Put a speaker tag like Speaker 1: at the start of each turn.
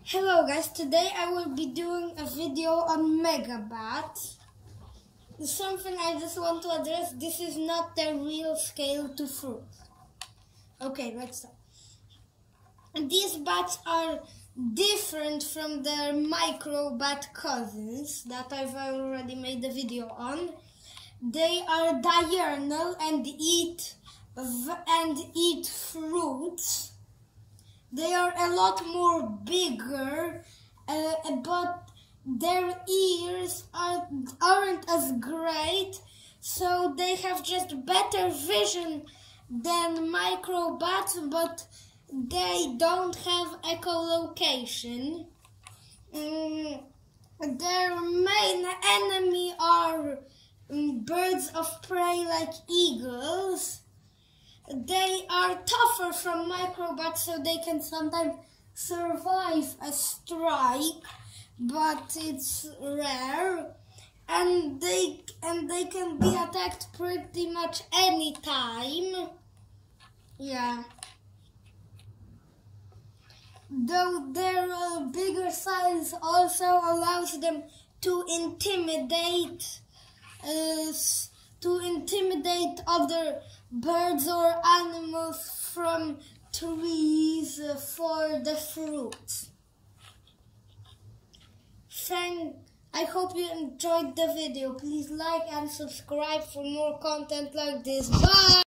Speaker 1: Hello guys, today I will be doing a video on Megabats. Something I just want to address, this is not the real scale to fruits. Okay, let's start. These bats are different from their microbat cousins that I've already made a video on. They are diurnal and eat fruits. They are a lot more bigger, but their ears aren't as great, so they have just better vision than microbats, but they don't have echolocation. Their main enemy are birds of prey like eagles. They are tougher from microbats, so they can sometimes survive a strike, but it's rare. And they can be attacked pretty much any time. Yeah. Though their bigger size also allows them to intimidate other birds or animals from trees for the fruits. I hope you enjoyed the video. Please like and subscribe for more content like this. Bye!